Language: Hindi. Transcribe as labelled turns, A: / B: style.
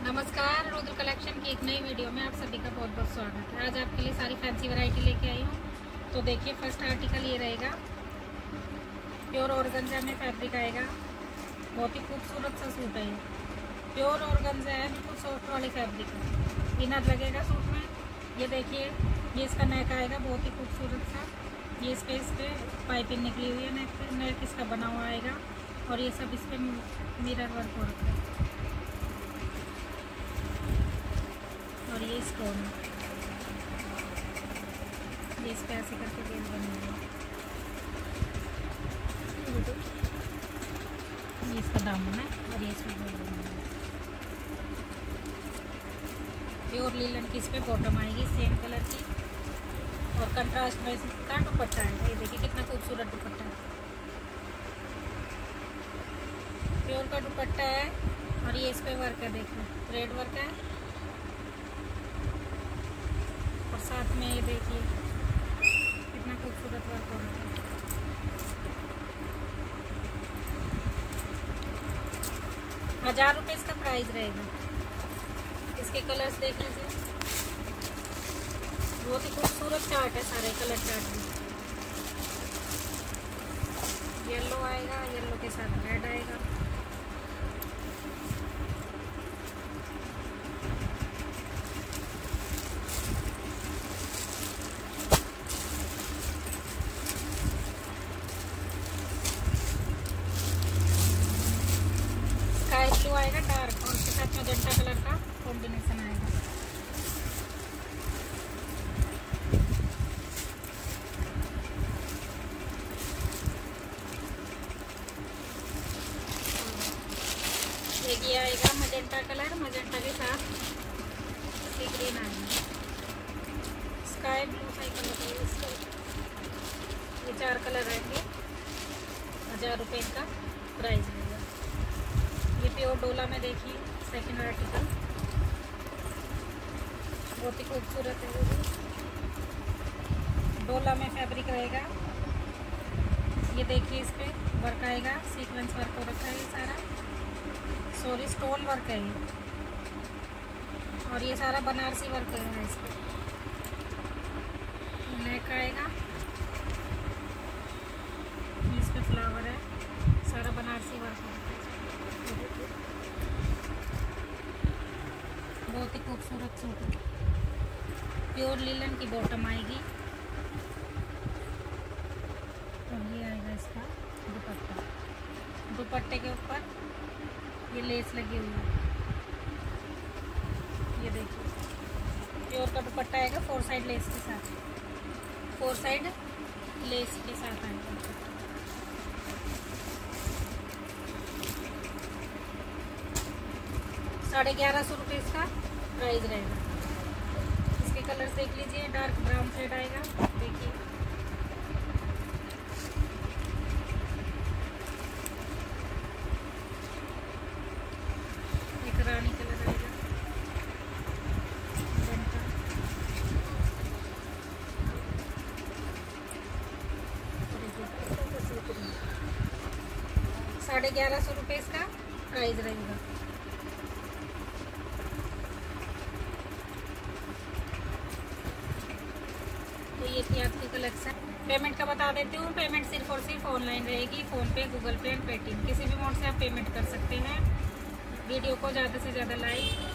A: नमस्कार, रुद्र कलेक्शन की एक नई वीडियो में आप सभी का बहुत बहुत स्वागत है। आज आपके लिए सारी फैंसी वैरायटी लेके आई हूँ। तो देखिए, फर्स्ट आर्टिकल ये रहेगा। प्योर ऑर्गेन्जा में फैब्रिक आएगा। बहुत ही खूबसूरत सा सूट है। प्योर ऑर्गेन्जा है, बिल्कुल सॉफ्ट वाली फैब्रिक है। इनर लगेगा सूट में। ये देखिए, ये इसका नेक आएगा, बहुत ही खूबसूरत सा। ये स्पेस पे पाइपिंग निकली हुई है, नेक पे नेक इसका बना हुआ आएगा। और ये सब इस पर मिरर वर्क हो रखा है। और ये स्टोन, ये इस पे ऐसे करके बेल बनेगा। ये इसका दामन है और ये इसमें बेल बनेगा। प्योर लीलन की इस पे बॉटम आएगी सेम कलर की। और कंट्रास्ट में इसका दुपट्टा है। ये देखिए कितना खूबसूरत दुपट्टा है। प्योर का दुपट्टा है और ये इस पे वर्क है, देखिए थ्रेड वर्क है। और साथ में ये देखिए कितना खूबसूरत वर्क हो रहा है। 1000 रुपये इसका प्राइस रहेगा। इसके कलर्स देख लीजिए, बहुत ही खूबसूरत चार्ट है, सारे कलर चार्ट में। येलो आएगा, येलो के साथ रेड आएगा। स्काई ब्लू आएगा डार्क, और उसके साथ मैजेंटा कलर का कॉम्बिनेशन आएगा। एक ये आएगा मैजेंटा कलर, मैजेंटा के साथ सी ग्रीन आएगा। स्काई ब्लू सा कलर है इसका। ये 4 कलर रहेंगे। 1000 रुपये का प्राइस रहेगा। ये प्योर डोला में देखिए सेकंड आर्टिकल, बहुत ही खूबसूरत है। वो भी डोला में फैब्रिक रहेगा। ये देखिए इस पे वर्क आएगा, सीक्वेंस वर्क हो रखा है ये सारा। सॉरी, स्टोन वर्क है ये। और ये सारा बनारसी वर्क है इस पे। नेक आएगा, इस पे फ्लावर है, सारा बनारसी वर्क है। बहुत ही खूबसूरत सूट है। प्योर लीलन की बॉटम आएगी। और ये आएगा इसका दुपट्टा। दुपट्टे के ऊपर ये लेस लगी हुई है। ये देखिए प्योर का दुपट्टा आएगा, 4 साइड लेस के साथ। 4 साइड लेस के साथ आएगा। 1150 रुपये इसका प्राइस रहेगा। इसके कलर देख लीजिए, डार्क ब्राउन शेड आएगा, देखिए। एक रानी कलर आएगा, जनता। 1150 रुपये इसका प्राइस रहेगा। तो ये थी आपकी कलेक्शन। पेमेंट का बता देती हूँ। पेमेंट सिर्फ और सिर्फ ऑनलाइन रहेगी, फ़ोन पे, गूगल पे एंड पेटीएम। किसी भी मोड से आप पेमेंट कर सकते हैं। वीडियो को ज़्यादा से ज़्यादा लाइक